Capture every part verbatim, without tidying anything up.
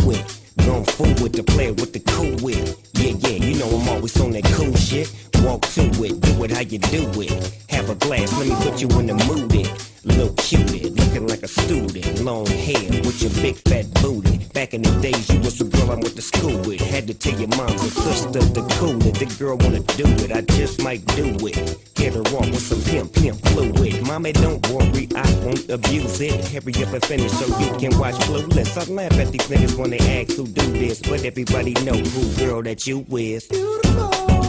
with. Gone forward to play with the cool with. Yeah, yeah, you know I'm always on that cool shit. Walk to it, do it how you do it. Have a glass, let me put you in the mood. It. Little cutie, looking like a student. Long hair with your big fat booty. Back in the days, you was the girl I went to school with. Had to tell your mom and sister to cool it. The girl wanna do it, I just might do it. Get her off with some pimp, pimp fluid. Mommy, don't worry, I won't abuse it. Hurry up and finish so you can watch Clueless. I laugh at these niggas when they ask who do this, but everybody know who girl that you is. Beautiful.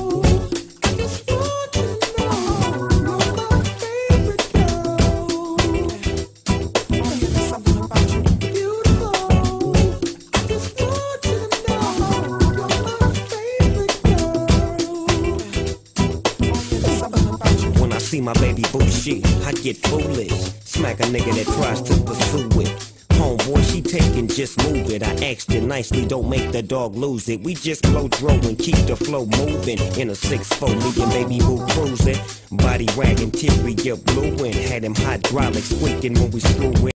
See my baby boo shit, I get foolish. Smack a nigga that tries to pursue it. Homeboy, she taking, just move it. I asked you nicely, don't make the dog lose it. We just blow throw and keep the flow moving. In a six four, me and baby boo cruising. Body wagging, teary, get blue and had him hydraulics squeaking when we screw it.